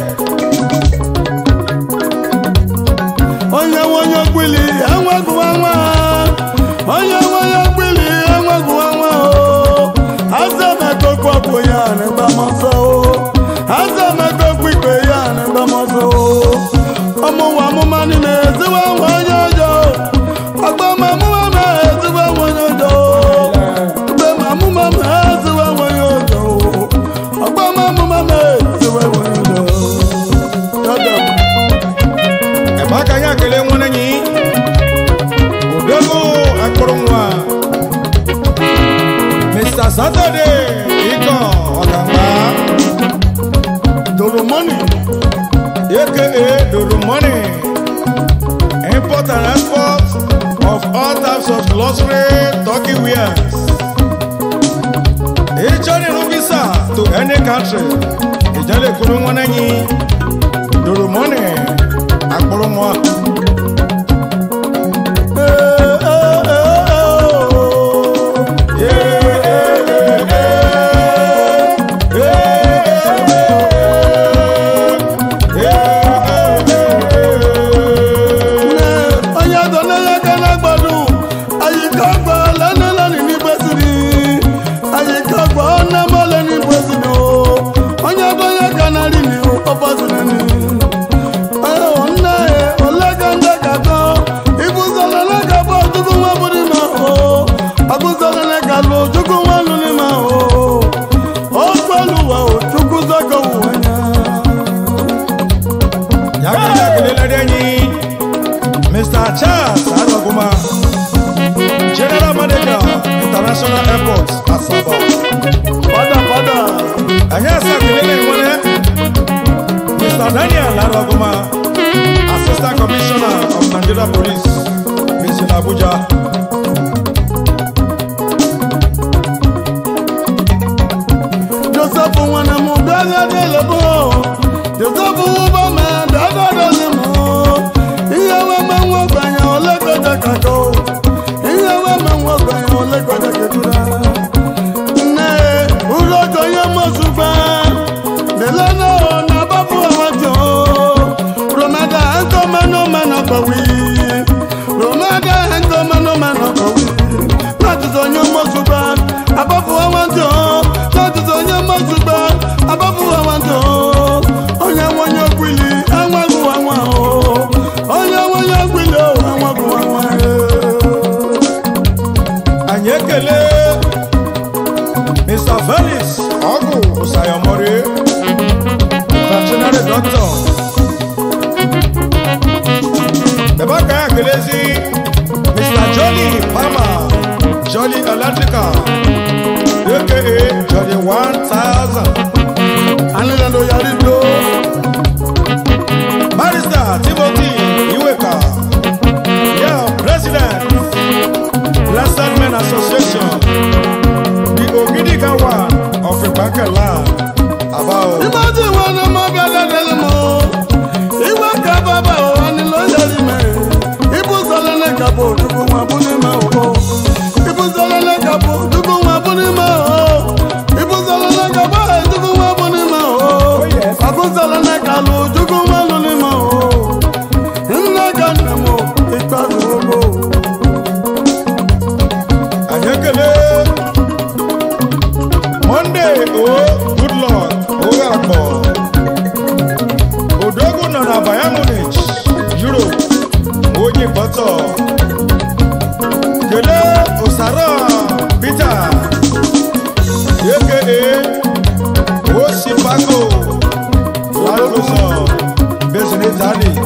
onye nwonye kwili enweguwanwa onye nwonye kwili enweguwanwa azamekokwakwụ ya n'ịgbamọsọ azamekokwu ikpe ya n'ịgbamọsọ ọmụwa amụma niile eziwe nwa onye ọjọọ ọgbama amụma ma eziwe nwa onye ọjọọ mgbe amụma ma eziwe nwa onye ọjọọ ọgbama amụma ma eziwe nwa onye ọjọọ maka ya kele nwere nyi odego akpọrọnwa Mr. Saturday Iko Okangba Doromoni aka Doromoni import and export of all types of luxury turkey wares ejani no visa to any country ejale kuru nwere nyi Doromoni akpọrọnwa Mr. Charles Aroguma, General Manager, International Airports, Asaba. Pada. Anyasa Kilele Mwane, Mr. Daniel Aroguma, Assistant Commissioner of Nigeria Police, Mission Abuja. Joseph Wanamu, Brother Delebo, Joseph Obama, Brother Delemo. Mr. Fidelis Okangba, veterinary doctor. The back Mr. Jolly Palmer, Jolly Electrical, aka Jolly 1000. Alejandro Yarido, Barrister Timothy Iweka, President, Blessed Men Association. One of the back land about imagine one of my brother Delmo. He went up about and loyally man. He was all in a couple to go up on him. He was all in a couple to go up on him. He was all in a couple to go up on him. I was all in a couple to go up on him. In the Ganamo, it was over. Monday, oh, good Lord, oh, Akbo. Odogo Nana Bayamunich, Europe, Oji Bato, Gele Osara, Peter, aka Osipako, Laroso, Business Daddy,